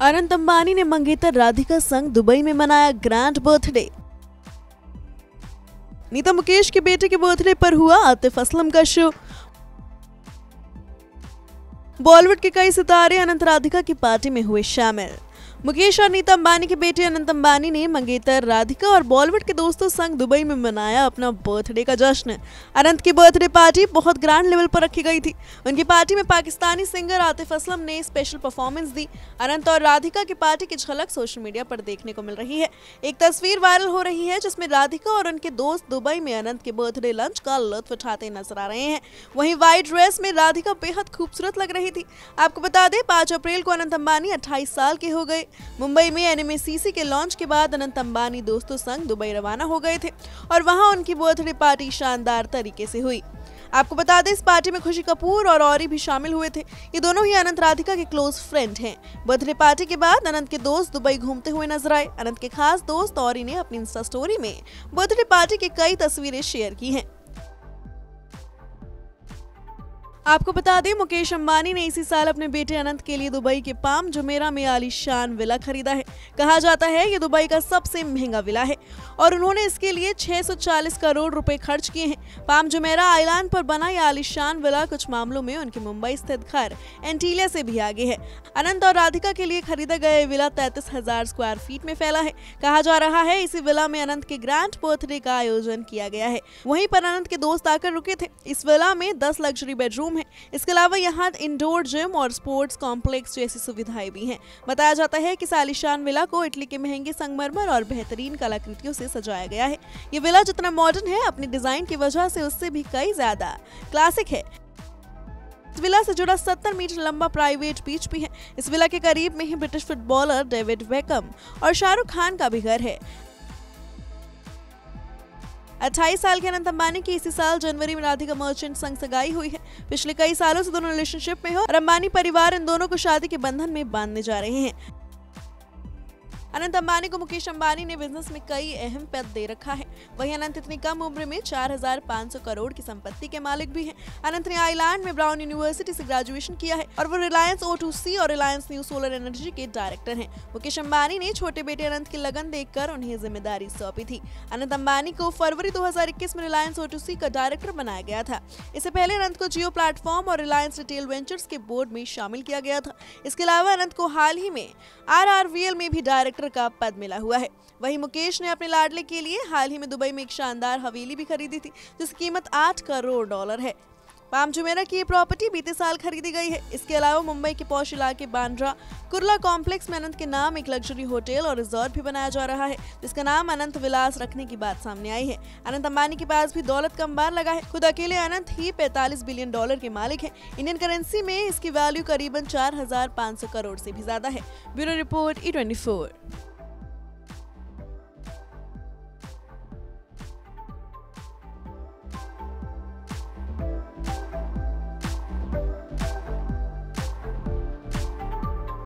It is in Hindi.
अनंत अंबानी ने मंगेतर राधिका संग दुबई में मनाया ग्रैंड बर्थडे। नीता मुकेश के बेटे के बर्थडे पर हुआ आतिफ असलम का शो। बॉलीवुड के कई सितारे अनंत राधिका की पार्टी में हुए शामिल। मुकेश और नीता अंबानी के बेटे अनंत अंबानी ने मंगेतर राधिका और बॉलीवुड के दोस्तों संग दुबई में मनाया अपना बर्थडे का जश्न। अनंत की बर्थडे पार्टी बहुत ग्रैंड लेवल पर रखी गई थी। उनकी पार्टी में पाकिस्तानी सिंगर आतिफ असलम ने स्पेशल परफॉर्मेंस दी। अनंत और राधिका की पार्टी की झलक सोशल मीडिया पर देखने को मिल रही है। एक तस्वीर वायरल हो रही है जिसमें राधिका और उनके दोस्त दुबई में अनंत के बर्थडे लंच का लुत्फ उठाते नजर आ रहे हैं। वहीं व्हाइट ड्रेस में राधिका बेहद खूबसूरत लग रही थी। आपको बता दें 5 अप्रैल को अनंत अंबानी 28 साल के हो गए। मुंबई में एनएमसीसी के लॉन्च के बाद अनंत अंबानी दोस्तों संग दुबई रवाना हो गए थे और वहां उनकी बर्थडे पार्टी शानदार तरीके से हुई। आपको बता दें इस पार्टी में खुशी कपूर और औरी भी शामिल हुए थे। ये दोनों ही अनंत राधिका के क्लोज फ्रेंड हैं। बर्थडे पार्टी के बाद अनंत के दोस्त दुबई घूमते हुए नजर आए। अनंत के खास दोस्त औरी ने अपनी इंस्टा स्टोरी में बर्थडे पार्टी की कई तस्वीरें शेयर की हैं। आपको बता दें मुकेश अंबानी ने इसी साल अपने बेटे अनंत के लिए दुबई के पाम जुमेरा में आलीशान विला खरीदा है। कहा जाता है ये दुबई का सबसे महंगा विला है और उन्होंने इसके लिए 640 करोड़ रुपए खर्च किए हैं। पाम जुमेरा आइलैंड पर बना यह आलीशान विला कुछ मामलों में उनके मुंबई स्थित घर एंटीलिया से भी आगे है। अनंत और राधिका के लिए खरीदा गया विला 33,000 स्क्वायर फीट में फैला है। कहा जा रहा है इसी विला में अनंत के ग्रैंड बर्थडे का आयोजन किया गया है। वहीं पर अनंत के दोस्त आकर रुके थे। इस विला में 10 लग्जरी बेडरूम है। इसके अलावा यहाँ इंडोर जिम और स्पोर्ट्स कॉम्प्लेक्स जैसी सुविधाएं भी हैं। बताया जाता है कि आलीशान विला को इटली के महंगे संगमरमर और बेहतरीन कलाकृतियों से सजाया गया है। ये विला जितना मॉडर्न है अपनी डिजाइन की वजह से उससे भी कई ज्यादा क्लासिक है। इस विला से जुड़ा 70 मीटर लंबा प्राइवेट बीच भी है। इस विला के करीब में ही ब्रिटिश फुटबॉलर डेविड बेकहम और शाहरुख खान का भी घर है। 28 साल के अनंत अंबानी की इसी साल जनवरी में राधिका मर्चेंट संग सगाई हुई है। पिछले कई सालों से दोनों रिलेशनशिप में हो और अंबानी परिवार इन दोनों को शादी के बंधन में बांधने जा रहे हैं। अनंत अंबानी को मुकेश अंबानी ने बिजनेस में कई अहम पद दे रखा है। वहीं अनंत इतनी कम उम्र में 4,500 करोड़ की संपत्ति के मालिक भी हैं। अनंत ने आइलैंड में ब्राउन यूनिवर्सिटी से ग्रेजुएशन किया है और वो रिलायंस O2C और रिलायंस न्यू सोलर एनर्जी के डायरेक्टर हैं। मुकेश अंबानी ने छोटे बेटे अनंत की लगन देखकर उन्हें जिम्मेदारी सौंपी थी। अनंत अंबानी को फरवरी 2021 में रिलायंस O2C का डायरेक्टर बनाया गया था। इससे पहले अनंत को जियो प्लेटफॉर्म और रिलायंस रिटेल वेंचर्स के बोर्ड में शामिल किया गया था। इसके अलावा अनंत को हाल ही में RRVL में भी डायरेक्टर का पद मिला हुआ है। वहीं मुकेश ने अपने लाडले के लिए हाल ही में दुबई में एक शानदार हवेली भी खरीदी थी जिसकी कीमत $8 करोड़ है। पाम जुमेरा की ये प्रॉपर्टी बीते साल खरीदी गई है। इसके अलावा मुंबई के पॉश इलाके बांद्रा कुर्ला कॉम्प्लेक्स में अनंत के नाम एक लग्जरी होटल और रिजॉर्ट भी बनाया जा रहा है जिसका नाम अनंत विलास रखने की बात सामने आई है। अनंत अंबानी के पास भी दौलत का अंबार लगा है। खुद अकेले अनंत ही $45 बिलियन के मालिक है। इंडियन करेंसी में इसकी वैल्यू करीबन 4,500 करोड़ से भी ज्यादा है। Bureau report E24।